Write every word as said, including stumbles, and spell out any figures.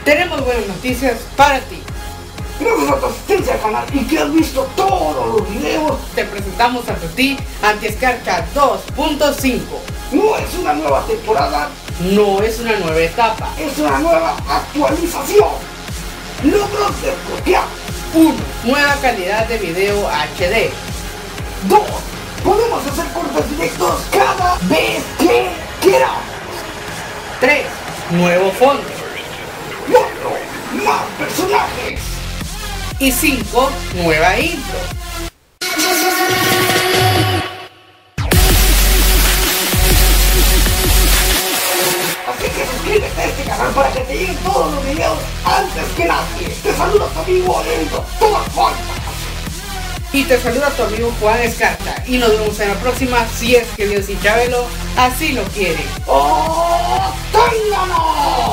tenemos buenas noticias para ti. Gracias a tu asistencia al canal y que has visto todos los videos, te presentamos a ti Anti-Escarcha dos punto cinco. No es una nueva temporada, no es una nueva etapa, es una nueva actualización. Logros desbloqueados. uno. Nueva calidad de video H D. dos. Podemos hacer cortes directos cada vez que queramos. tres. Nuevo fondo. cuatro. Más personajes. Y cinco. Nueva intro. Así que suscríbete a este canal para que te lleguen todos los videos antes que nadie. Te saluda tu amigo el doctor Juan. Y te saluda tu amigo Juan Escarcha. Y nos vemos en la próxima, si es que Dios y Chabelo así lo quieren. ¡Oh, ténganos!